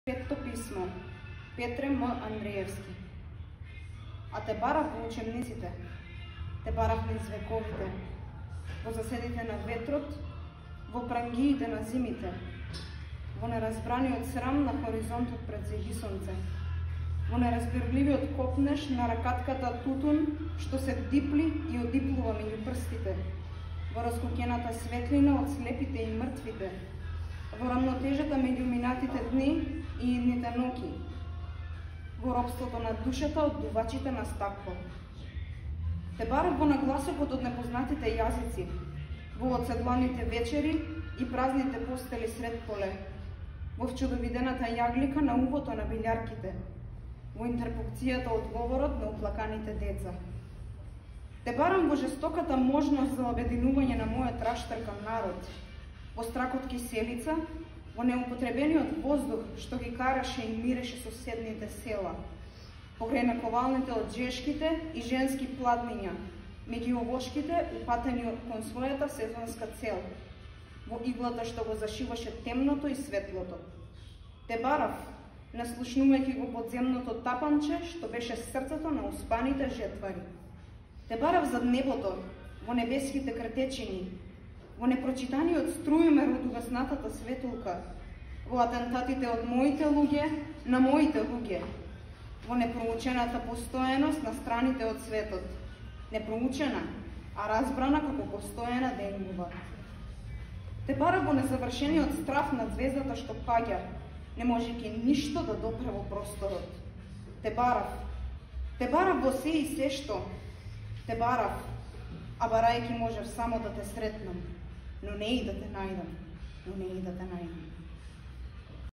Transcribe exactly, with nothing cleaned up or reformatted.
Петто писмо, Петре М. Андреевски. А те барав во учебниците, те барав низ вековите, во заседите на ветрот, во прангиите на зимите, во неразбраниот срам на хоризонтот пред зегисонце, во неразбирливиот копнеш на ракатката тутун што се дипли и одиплува меѓу прстите, во раскукената светлина од слепите и мртвите, во рамнотежата меѓу минатите дни и идните ноќи, во робството на душата од дувачите на стакло. Те барав во нагласокот од непознатите јазици, во одседланите вечери и празните постели сред поле, во вчудовидената јаглика на ухото на билјарките, во интерпункцијата од говорот на уплаканите деца. Те барам во жестоката можност за обединување на мојот раштркан народ, во стракот киселица, во неупотребениот воздух што ги караше и миреше соседните села, покрај наковалните од жешките и женски пладниња, меѓу овошките упатени кон својата сезонска цел, во иглата што го зашиваше темното и светлото. Те барав, наслушнувајќи го подземното тапанче што беше срцето на успаните жетвари. Те барав зад небото, во небеските кретечини, во непрочитаниот струјмер од угаснатата светулка, во атентатите од моите луѓе на моите луѓе, во непроучената постојаност на страните од светот, непроучена, а разбрана како постојана денгува. Те барав во незавршениот страф над звездата што паѓа, не можејќи ништо да допре во просторот. Те барав, те барав во се и се што, те барав, а барајќи можев само да те сретнам, но не и да те најдам, но не и да те најдам.